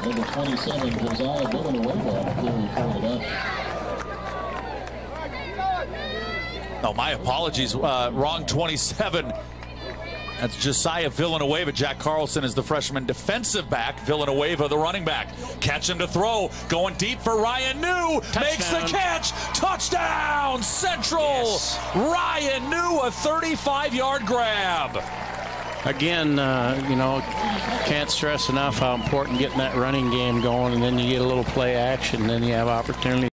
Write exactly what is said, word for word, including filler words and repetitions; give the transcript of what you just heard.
Number twenty-seven, Josiah Villanueva on the carry for the Dutch. Oh, my apologies. Uh, wrong twenty-seven. That's Josiah Villanueva. Jack Carlson is the freshman defensive back. Villanueva, the running back. Catch him to throw. Going deep for Ryan Neu. Touchdown. Makes the catch. Touchdown, Central. Yes. Ryan Neu, a thirty-five yard grab. Again, uh, you know, can't stress enough how important getting that running game going, and then you get a little play action, and then you have opportunity.